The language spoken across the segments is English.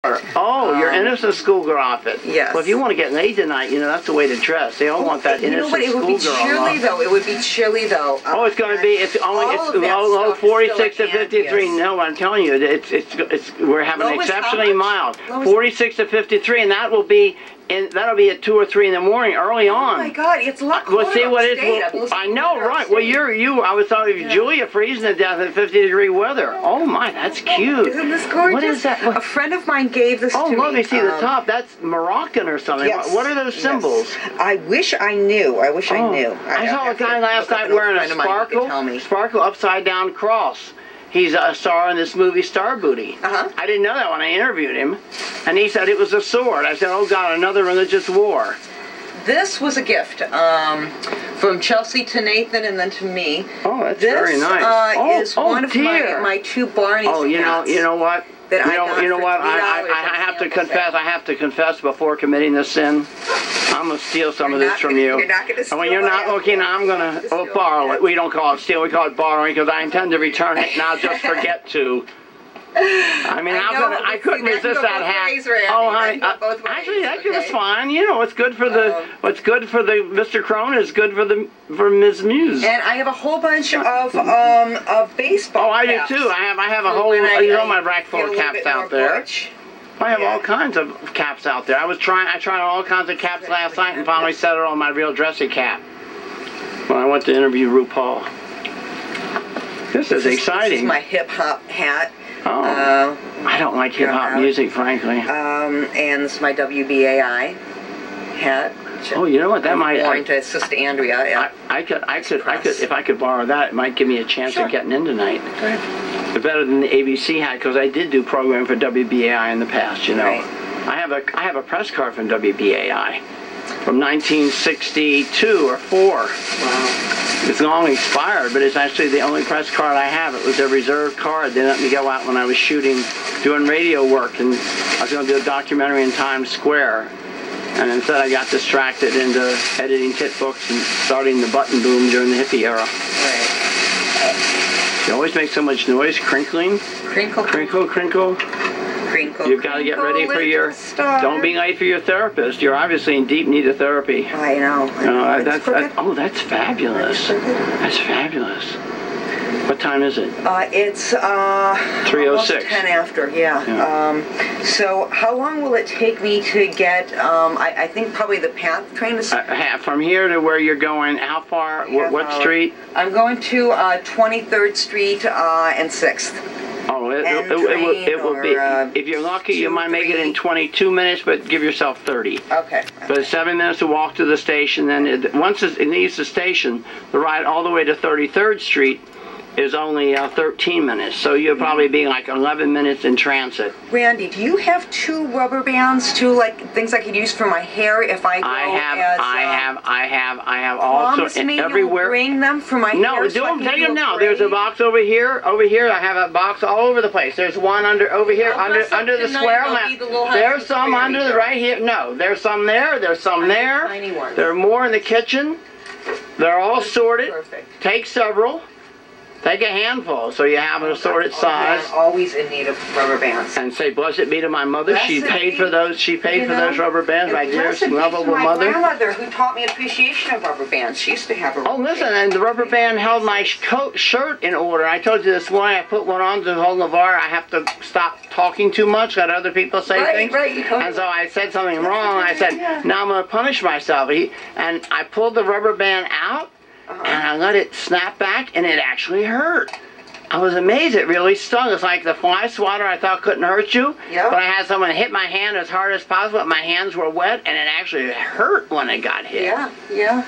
Oh, your innocent schoolgirl outfit. Yes. Well, if you want to get laid tonight, you know, that's the way to dress. They all want that innocent schoolgirl. It would be chilly, though. It would be chilly, though. Oh, it's going to be, it's only, it's 46 to 53. No, I'm telling you, we're having exceptionally mild. 46 to 53, and that will be, that'll be at 2 or 3 in the morning, early on. Oh my God, it's a lot colder. Well, see what it's. I know, right? Well, I was talking to Julia freezing to death in 50-degree weather. Oh my, that's cute. Isn't this gorgeous? What is that? A friend of mine gave this to me. Oh, let me see the top. That's Moroccan or something. Yes. What are those symbols? Yes. I wish I knew. I wish I knew. I saw a guy last night wearing a sparkle upside down cross. He's a star in this movie Star Booty. I didn't know that when I interviewed him. And he said it was a sword. I said, oh God, another religious war. This was a gift from Chelsea to Nathan and then to me. Oh, that's very nice. This is one of my 2 Barney's Oh, you know what? You know what? I have to confess. I have to confess before committing the sin. I'm gonna steal some of this from you. You're not gonna steal. And when you're not looking, I'm gonna borrow it. We don't call it steal. We call it borrowing because I intend to return it, and I'll just forget to. I mean, I couldn't resist that hat. Oh, honey, actually, that was fine. You know, what's good for the Mr. Crone is good for Ms. Muse. And I have a whole bunch of baseball. Oh, I do too. I have a whole my rack full of caps out there. I have all kinds of caps out there. I tried all kinds of caps last night and finally settled on my real dressy cap when I went to interview RuPaul. This is exciting. This is my hip hop hat. Oh, I don't like hip hop music, frankly. And this is my WBAI hat. Oh, you know what? That might. I'm going to Sister Andrea. I could, if I could borrow that, it might give me a chance of getting in tonight. Go ahead. It's better than the ABC hat because I did do programming for WBAI in the past. You know, right. I have a press card from WBAI from 1962 or 4. Wow. It's long expired, but it's actually the only press card I have. It was a reserved card. They let me go out when I was doing radio work, and I was going to do a documentary in Times Square. And instead I got distracted into editing tit books and starting the button boom during the hippie era. Right. You always make so much noise, crinkling. Crinkle. Crinkle, crinkle. Crinkle. You've got to get ready for your... Don't be late for your therapist. You're obviously in deep need of therapy. I know. Oh, that's fabulous. That's fabulous. What time is it? It's 3:06. 10 after, yeah. So how long will it take me to get, I think probably the PATH train is... From here to where you're going, how far, what street? I'm going to 23rd Street and 6th. Oh, it will be, if you're lucky, you might make it in 22 minutes, but give yourself 30. Okay. But it's 7 minutes to walk to the station, then once it leaves the station, the ride all the way to 33rd Street is only 13 minutes, so you'll probably be like 11 minutes in transit. Randy, do you have 2 rubber bands, 2 things I could use for my hair if I go I have also everywhere. You'll bring them for my hair. No, take them now. There's a box over here. Over here, I have a box all over the place. There's one over here, under the square lamp. There's some under the right here. No, there's some there. There's some there. There are more in the kitchen. They're all sorted. Perfect. Take several. Take a handful so you have an assorted size. I'm always in need of rubber bands. And say, blessed be to my mother. She paid for those rubber bands. My dearest, lovable mother. My grandmother, who taught me appreciation of rubber bands. She used to have a rubber band. Listen, and the rubber band held my shirt in order. I told you this morning, I put one on to hold the bar. I have to stop talking too much, let other people say things. Right, and so I said something wrong. I said, now I'm going to punish myself. And I pulled the rubber band out. And I let it snap back, and it actually hurt. I was amazed. It really stung. It's like the fly swatter I thought couldn't hurt you. Yep. But I had someone hit my hand as hard as possible, but my hands were wet, and it actually hurt when it got hit. Yeah.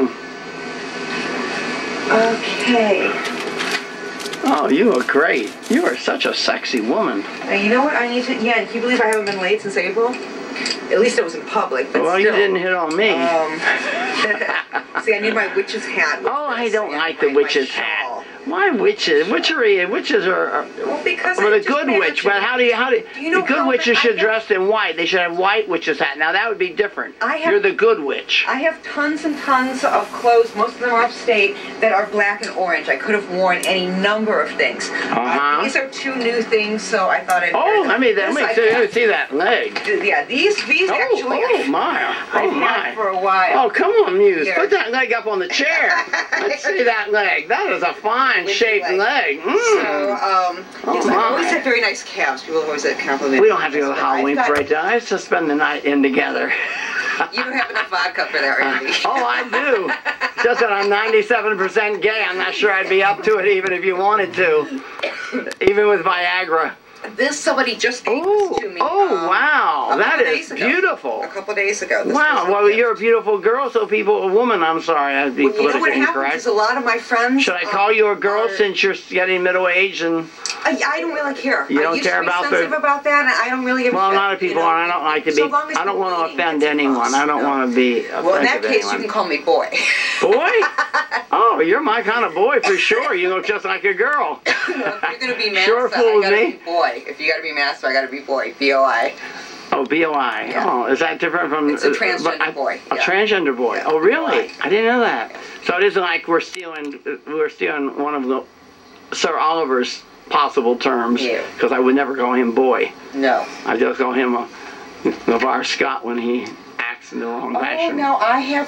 Okay. Oh, you look great. You are such a sexy woman. And you know what I need to... Yeah, can you believe I haven't been late since April? At least it was in public, but well, still. You didn't hit on me. See, I need my witch's hat. Oh, I don't like the witch's hat. Why witches? Witches are well, because well, the good witch. But how do you the good witches should dress in white. They should have white witches hat. Now that would be different. You're the good witch. I have tons and tons of clothes. Most of them are upstate that are black and orange. I could have worn any number of things. These are 2 new things, so I thought I'd. Oh, let me see that leg. Yeah, these actually. Oh my! I've had for a while. Oh, come on, Muse. Put that leg up on the chair. Let's see that leg. That is a fine shaped leg. So, yes, I always had very nice calves. People always said compliment. We don't have to go to the Halloween parade. I used to spend the night in together. You don't have enough vodka for that, Randy. Oh, I do. Just that I'm 97% gay. I'm not sure I'd be up to it even if you wanted to. Even with Viagra. This somebody just gave this to me. Oh, wow. That is beautiful. A couple days ago. Wow. Well, you're a beautiful girl, so a woman, I'm sorry, I'd be politically incorrect. You know what happens is a lot of my friends... Should I call you a girl since you're getting middle-aged and... I don't really care. You don't care about sensitive about that, and I don't really give a shit. Well, a lot of people are. I don't like to be... I don't want to offend anyone. I don't want to be offensive. Well, in that case, you can call me boy. Boy? Oh, you're my kind of boy for sure. You look just like a girl. If you're going to be masked, sure I got to be boy. If you got to be masked, I got to be boy. B-O-I. Oh, B-O-I. Yeah. Oh, is that different from... It's a transgender boy. A transgender boy. Yeah. Oh, really? I didn't know that. So it isn't like we're stealing one of the Sir Oliver's possible terms, because I would never call him boy. No. I just call him a LeVar Scott when he acts in the wrong fashion. Oh, no, I have...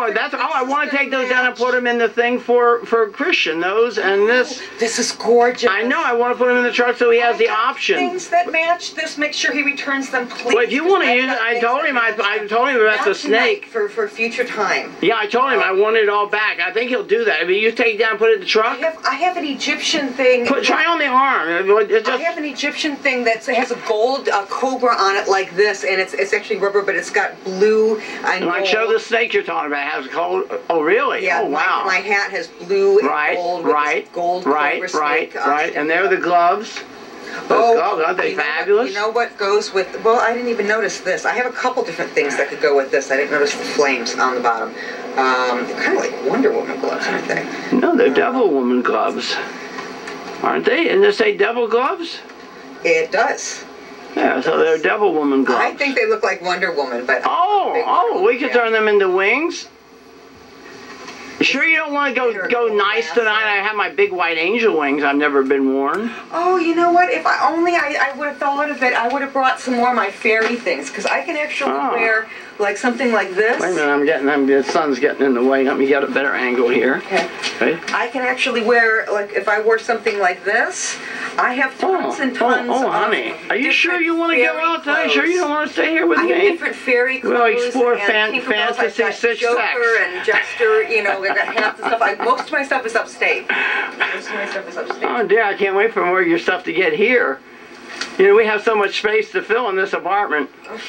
I want to take those down and put them in the thing for Christian, those and this. This is gorgeous. I know, I want to put them in the truck so he has the option. Things that match this, make sure he returns them, please. Well, if you want to use it, I told him about the snake. For future time. Yeah, I told him I want it all back. I think he'll do that. I mean, you take it down and put it in the truck? I have an Egyptian thing. Try on the arm. I have an Egyptian thing that has a gold cobra on it like this, and it's actually rubber, but it's got blue and like, show the snake you're talking about. It has gold. Oh, really? Yeah, oh, wow. My hat has blue and gold with gold cobra snake. Right. And there are the gloves. Those gloves, aren't they fabulous? You know what goes with... Well, I didn't even notice this. I have a couple different things that could go with this. I didn't notice the flames on the bottom. They're kind of like Wonder Woman gloves, aren't they? No, they're Devil Woman gloves. Aren't they? Didn't they say devil gloves? It does. Yeah, so they're Devil Woman gloves. I think they look like Wonder Woman, but... we could turn them into wings? Sure you don't want to go nice tonight? I have my big white angel wings. I've never been worn. Oh, you know what? If I would have thought of it, I would have brought some more of my fairy things, because I can actually wear like something like this. Wait a minute, the sun's getting in the way. Let me get a better angle here. Okay. I can actually wear, like, if I wore something like this, I have tons and tons of... honey. Are you sure you want to go out tonight? Sure you don't want to stay here with me? I have different fairy clothes. We'll explore fantasy sex. Joker and Jester, you know, I got hats and stuff. Most of my stuff is upstate. Oh, dear, I can't wait for more of your stuff to get here. You know, we have so much space to fill in this apartment.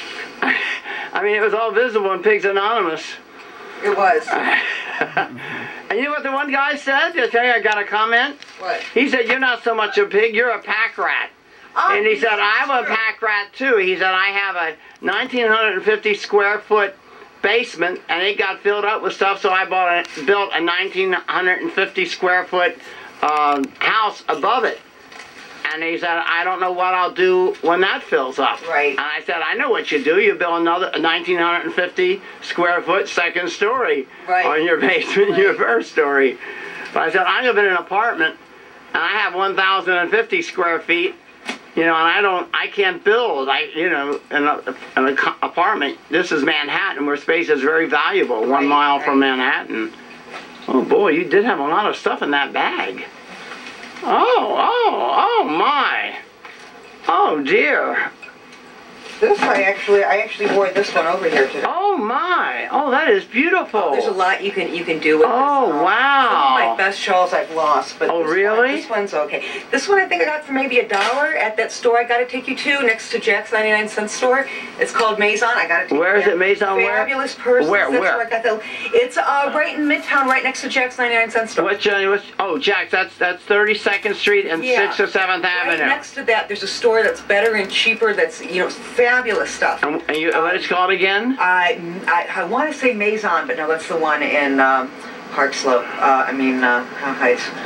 I mean, it was all visible in Pigs Anonymous. It was. And you know what the one guy said? Okay, I got a comment. What? He said, you're not so much a pig, you're a pack rat. Oh, and he said, I'm a pack rat too. He said, I have a 1,950 square foot basement, and it got filled up with stuff, so I built a 1,950 square foot house above it. And he said, I don't know what I'll do when that fills up. Right. And I said, I know what you do. You build another 1,950 square foot second story on your basement, your first story. But I said, I live in an apartment, and I have 1,050 square feet, you know, and I can't build, an apartment. This is Manhattan, where space is very valuable, 1 mile from Manhattan. Oh, boy, you did have a lot of stuff in that bag. Oh my. Oh dear. This I actually wore this one over here today. Oh my! Oh, that is beautiful. Oh, there's a lot you can do with this. Oh wow! Some of my best shawls I've lost, but this one's okay. This one I think I got for maybe $1 at that store I got to take you to next to Jack's 99-cent store. It's called Maison. I got to take you. Where is it, Maison? Fabulous person. Where? It's right in Midtown, right next to Jack's 99-cent store. Oh, Jack's. That's 32nd Street and 6th or 7th Avenue. Right next to that, there's a store that's better and cheaper. That's fabulous stuff. And what it's called again? I want to say Maison, but no, that's the one in Park Slope. Heights.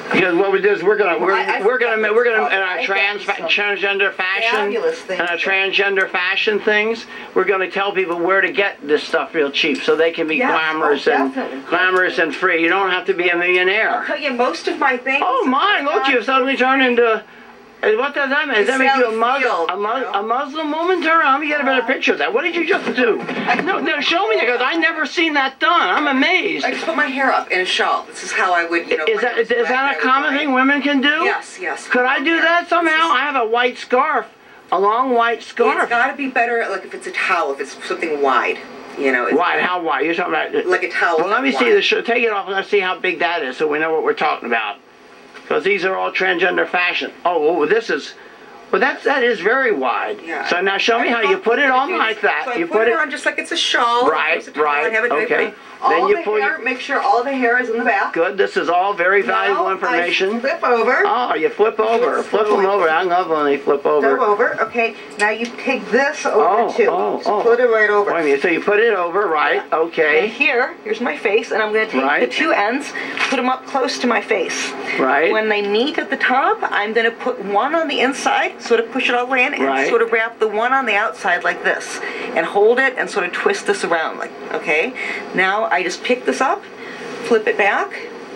Because what we do is we're gonna in our transgender fashion and our transgender fashion things, we're gonna tell people where to get this stuff real cheap so they can be glamorous and free. You don't have to be a millionaire. I'll tell you, most of my things. Oh my! Look, you've suddenly turned into. What does that mean? Does that make you a Muslim woman? Turn around, let me get a better picture of that. What did you just do? No, show me, because I never seen that done. I'm amazed. I just put my hair up in a shawl. This is how I would, Is that a common thing women can do? Yes. Could I do that somehow? I have a white scarf, a long white scarf. It's got to be better, like if it's a towel, if it's something wide. Wide? How wide? You're talking about? Like a towel. Well, let me see the shirt. Take it off and let's see how big that is, so we know what we're talking about. Because these are all transgender fashion. Oh, this is, well, that is very wide. Yeah. So now show me how you put it on like that. So you put it on just like it's a shawl. Right. Okay. Then you pull make sure all the hair is in the back. Good. This is all very valuable information. I flip over. Oh, you flip over. Flip them over. I love when they flip over. Flip over. Okay. Now you take this over too. Put it right over. Wait a minute. So you put it over, right? Yeah. Okay. And here's my face, and I'm going to take the two ends, put them up close to my face. Right. When they meet at the top, I'm going to put one on the inside, sort of push it all the way in, and sort of wrap the one on the outside like this, and hold it and sort of twist this around, like, okay. Now I just pick this up, flip it back,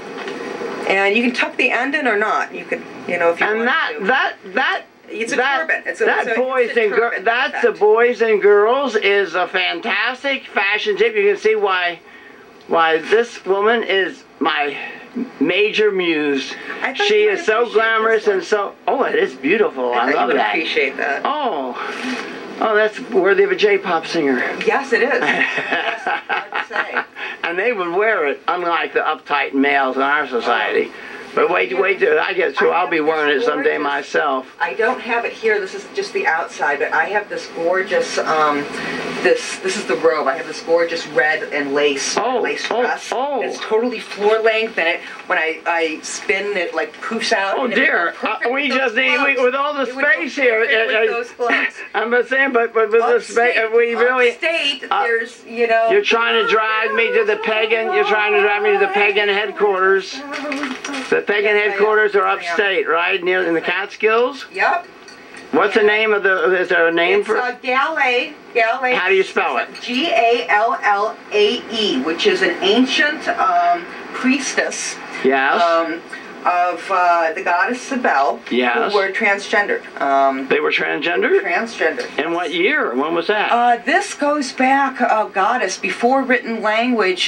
and you can tuck the end in or not. You can, if you want to. And it's a turban. That's the boys and girls is a fantastic fashion tip. You can see why this woman is my major muse. She is so glamorous and so. Oh, it is beautiful. I love that. Appreciate that. Oh, that's worthy of a J-pop singer. Yes, it is. Yes, hard to say. And they would wear it, unlike the uptight males in our society. But wait till I get to. I'll be wearing it someday myself. I don't have it here. This is just the outside, but I have this gorgeous. This is the robe. I have this gorgeous red and lace dress. It's totally floor length, and when I spin it, like poofs out. Oh dear! We just need with all the space here. With those gloves. I'm just saying, but with the space, we really. Upstate, there's You're trying to drag me to the Pagan. You're trying to drag me to the Pagan headquarters. The Pagan headquarters are upstate, right? In the Catskills? Yep. What's the name of is there a name for it? Gallae. How do you spell it? Gallae, which is an ancient priestess. Yes. Of the goddess Cybele, yes, who were transgendered. They were transgendered? Transgendered. In what year? When was that? This goes back, goddess, before written language,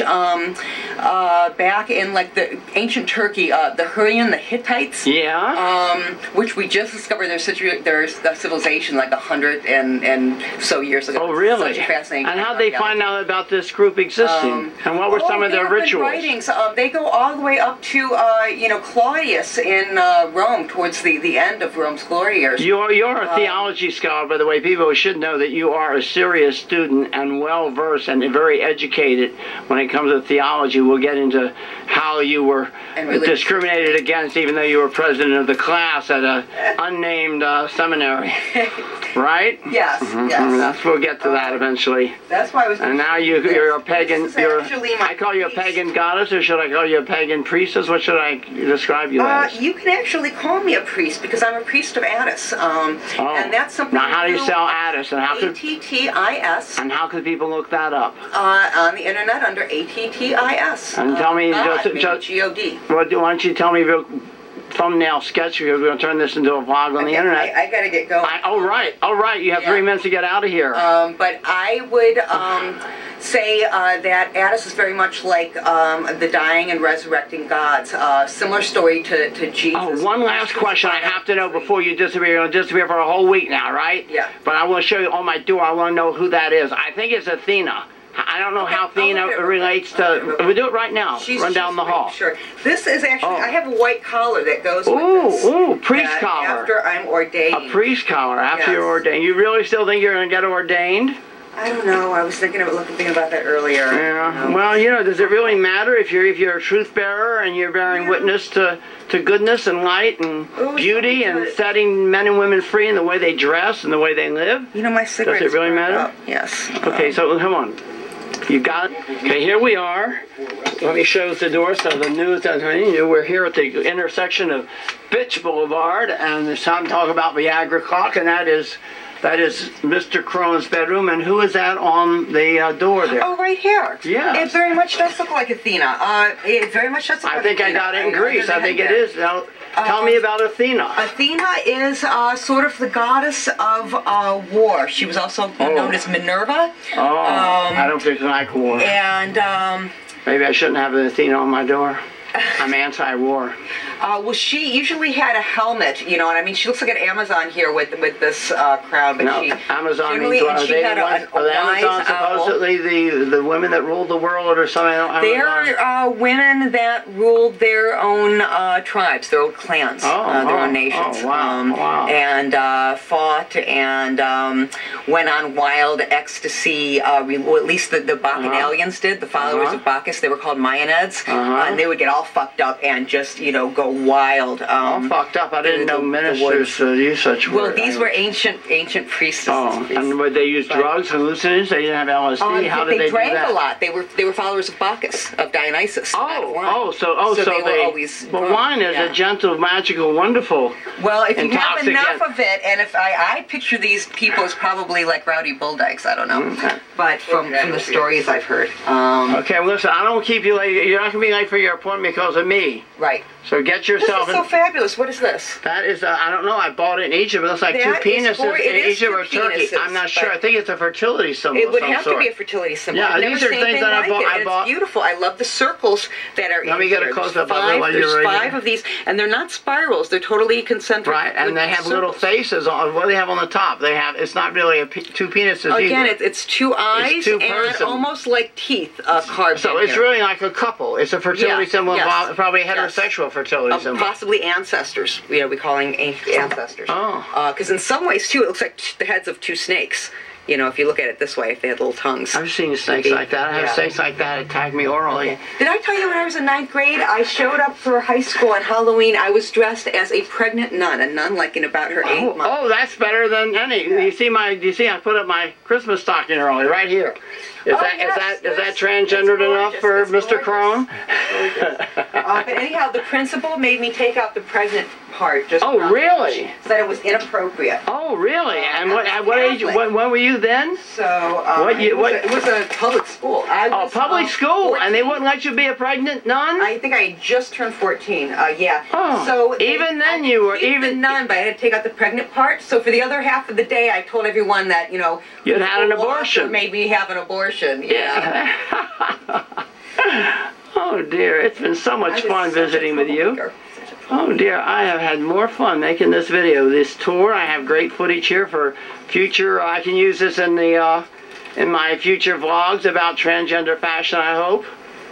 back in like the ancient Turkey, the Hurrian, the Hittites. Yeah. Which we just discovered their civilization like 100 and so years ago. Oh, really? Such a fascinating. And how'd they find out about this group existing? And what were some of their rituals? Writings. They go all the way up to, Claudius in Rome, towards the end of Rome's glory years. You're a theology scholar, by the way. People should know that you are a serious student and well-versed and very educated when it comes to theology. We'll get into how you were discriminated against, even though you were president of the class at an unnamed seminary. Right? Yes, yes. We'll get to that eventually. That's why I was... And now you're a pagan... I call you a pagan goddess, or should I call you a pagan priestess? What should I describe you as? You can actually call me a priest, because I'm a priest of Attis. And that's something... Now, how do you spell Attis? And how A-T-T-I-S. And how can people look that up? On the internet under A-T-T-I-S. And tell me... G-O-D. Well, why don't you tell me real thumbnail sketch, because we're going to turn this into a vlog on the internet. I got to get going. All right. You have 3 minutes to get out of here. But I would say that Attis is very much like the dying and resurrecting gods. Similar story to Jesus. Oh, one last question I have to know before you disappear. You're going to disappear for a whole week now, right? Yeah. But I want to show you on my door. I want to know who that is. I think it's Athena. I don't know how Athena relates to... We'll do it right now. Run down the hall. Sure. This is actually... I have a white collar that goes with this. Ooh, priest collar. After I'm ordained. A priest collar after you're ordained. You really still think you're going to get ordained? I don't know. I was thinking about that earlier. Yeah. Well, does it really matter if you're a truth bearer and you're bearing witness to goodness and light and beauty and setting men and women free in the way they dress and the way they live? My cigarettes. Does it really matter? Yes. Okay, so come on. You got it? Okay, here we are. Let me show the door so the news doesn't. We're here at the intersection of Bitch Boulevard, and it's time to talk about Viagra clock, and that is Mr. Crone's bedroom. And who is that on the door there? Oh, right here. Yeah. It very much does look like Athena. It very much does look like Athena. I think I got it in Greece. I think it is. Now, tell me about Athena. Athena is sort of the goddess of war. She was also known as Minerva. Oh, I don't think I like war. And maybe I shouldn't have an Athena on my door. I'm anti-war. Well, she usually had a helmet, you know, and I mean, she looks like an Amazon here with this crown, but no, she Amazon means what? Are they Amazon supposedly the women that ruled the world or something? They are women that ruled their own tribes, their own clans, their own nations. Oh, wow. And fought and went on wild ecstasy. Well, at least the Bacchanalians did, the followers of Bacchus. They were called Maenads, and they would get all fucked up and just, you know, go wild. All fucked up. I didn't know ministers use such words. Well, these were ancient priestesses. Oh, and would they use drugs, hallucinogens? They didn't have LSD. How did they do that? They drank a lot. They were followers of Bacchus, of Dionysus. So they were always. Well, wine is a gentle, magical, wonderful. Well, if you have enough of it, and if I picture these people as probably like rowdy bull dykes. I don't know, but from the stories I've heard. Okay, well, listen. I don't keep you late. You're not gonna be late for your appointment because of me. Right. So get yourself. This is so fabulous. What is this? That is, I don't know. I bought it in Egypt. It looks like two penises in Egypt or Turkey. I'm not sure. I think it's a fertility symbol. It would have to be a fertility symbol. Yeah, these are things that I bought. It's beautiful. I love the circles that are in here. Let me get a close up of it while you're ready. There's 5 of these, and they're not spirals. They're totally concentric. Right, and they have little faces on. What do they have on the top? They have. It's not really two penises. Again, it's 2 eyes and almost like teeth carved. So it's really like a couple. It's a fertility symbol. Probably a heterosexual fertility symbol. Possibly ancestors. You know, we calling ancestors. Oh. Because in some ways too, it looks like the heads of 2 snakes. You know, if you look at it this way, if they had little tongues. I've seen snakes like that. I have snakes like that attack me orally. Okay. Did I tell you when I was in 9th grade, I showed up for high school on Halloween. I was dressed as a pregnant nun, a nun like in about her 8th month. Oh, that's better than any. Yeah. You see, I put up my Christmas stocking early right here. Is that transgendered enough for Mr. Crone? But anyhow, the principal made me take out the pregnant part. Really? Said it was inappropriate. Oh, really? And what age? When were you then? So it was a public school. Public school, 14. And they wouldn't let you be a pregnant nun? I think I had just turned 14. Yeah. Oh, so even then you were the nun, but I had to take out the pregnant part. So for the other half of the day, I told everyone that you'd had an abortion. Made me have an abortion. Yeah. Oh dear, it's been so much fun visiting with you. Oh dear, I have had more fun making this video, this tour. I have great footage here for future. I can use this in the in my future vlogs about transgender fashion, I hope.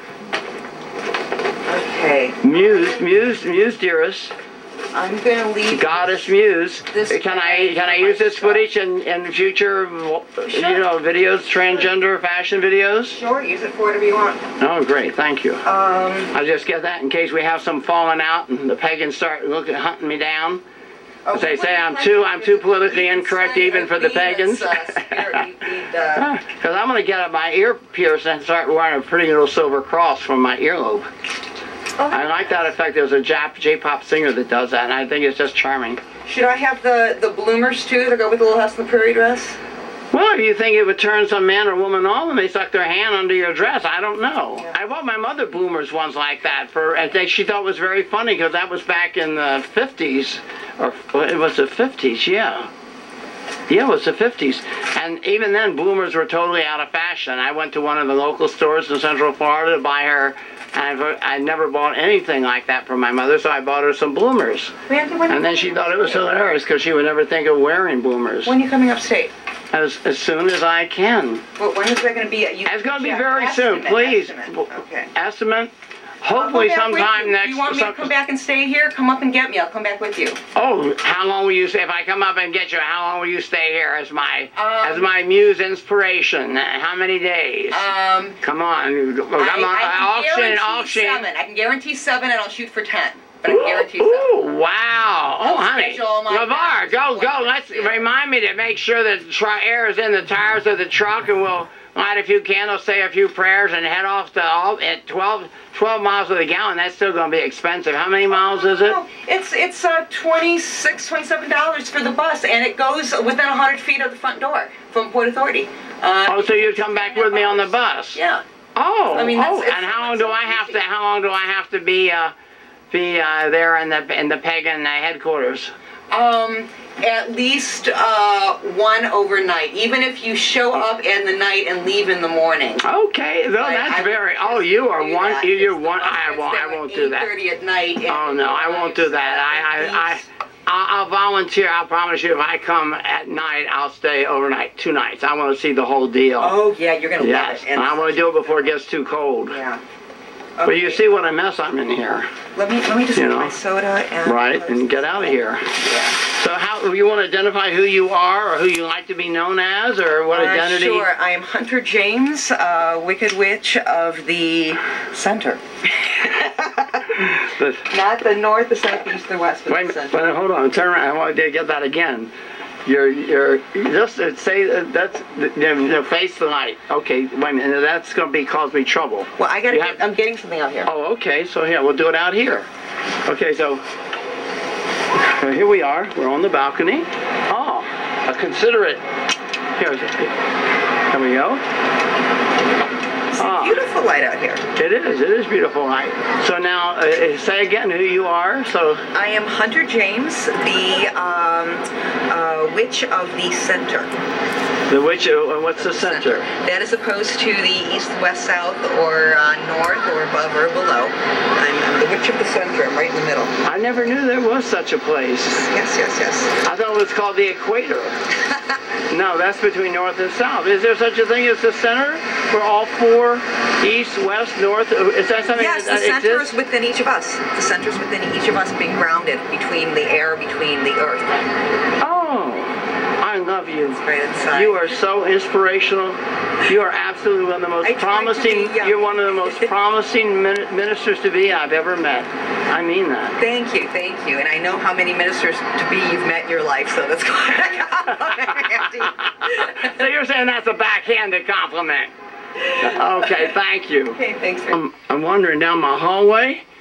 Okay. Muse, dearest. I'm gonna leave. Goddess Muse. Can I use this footage in future videos, transgender fashion videos? Sure, use it for whatever you want. Oh, great, thank you. I'll just get that in case we have some falling out and the pagans start hunting me down. As they say, I'm too politically incorrect even for the pagans. Because I'm going to get my ear pierced and start wearing a pretty little silver cross from my earlobe. I like that effect. There's a J-pop singer that does that, and I think it's just charming. Should I have the bloomers, too, to go with the Little House on the Prairie dress? Well, you think it would turn some man or woman on when they stuck their hand under your dress? I don't know. Yeah. I bought my mother bloomers ones like that. I think she thought it was very funny because that was back in the 50s. Or it was the 50s, yeah. Yeah, it was the 50s. And even then, bloomers were totally out of fashion. I went to one of the local stores in Central Florida to buy her. I never bought anything like that for my mother, so I bought her some bloomers. And then she thought it was hilarious because she would never think of wearing bloomers. When are you coming upstate? As soon as I can. Well, when is that going to be? It's going to be very soon, please. Okay. Estimate. Hopefully sometime next. You want me to come back and stay here? Come up and get me. I'll come back with you. Oh, how long will you stay? If I come up and get you, how long will you stay here as my muse inspiration? How many days? Come on. Auction. I can guarantee 7 and I'll shoot for 10. But I guarantee so. Ooh, wow. Oh, honey. LeVar, go. Let's remind me to make sure that air is in the tires of the truck, and we'll light a few candles, say a few prayers, and head off to at 12 miles to the gallon. That's still going to be expensive. How many miles is it? It's $26, $27 for the bus, and it goes within 100 feet of the front door from Port Authority. So you'd come back with me on the bus? Yeah. Oh. I mean, and how long do I have to be there in the Pagan headquarters? At least one overnight, even if you show up in the night and leave in the morning. Okay, well, that's very. Oh, you are one. You're one. I won't do that. 8:30 at night. Oh no, I won't do that. I'll volunteer. I'll promise you, if I come at night, I'll stay overnight, 2 nights. I want to see the whole deal. Oh yeah, you're gonna love it. And I want to do it before it gets too cold. Yeah. Okay. But you see what a mess I'm in here. Let me just get my soda and get out of here. Yeah. So how you want to identify who you are, or who you like to be known as, or what identity? Sure. I am Hunter James, Wicked Witch of the Center. Not the north, the south, the east, the west, but the center. Wait, hold on. Turn around. I want to get that again. You're just say that's face the light. Okay, wait a minute. That's going to cause me trouble. Well, I'm getting something out here. Oh, okay. So here, we'll do it out here. Okay, so here we are. We're on the balcony. Oh, consider it. Here we go. It's a beautiful light out here. It is beautiful light. So now, say again who you are. So I am Hunter James, the Witch of the Center. The witch, what's the center? That is opposed to the east, west, south, or north, or above, or below. I'm the Witch of the Center. I'm right in the middle. I never knew there was such a place. Yes. I thought it was called the equator. No, that's between north and south. Is there such a thing as the center for all 4, east, west, north? Is that something that exists? Yes, the center is within each of us. The center is within each of us, being grounded between the air, between the earth. Oh, I love you. It's right inside. You are so inspirational. You are absolutely one of the most promising. You're one of the most promising ministers to be I've ever met. I mean that. Thank you. And I know how many ministers to be you've met in your life, so that's quite a compliment. So you're saying that's a backhanded compliment? Okay, thank you. Okay, thanks. I'm wandering down my hallway,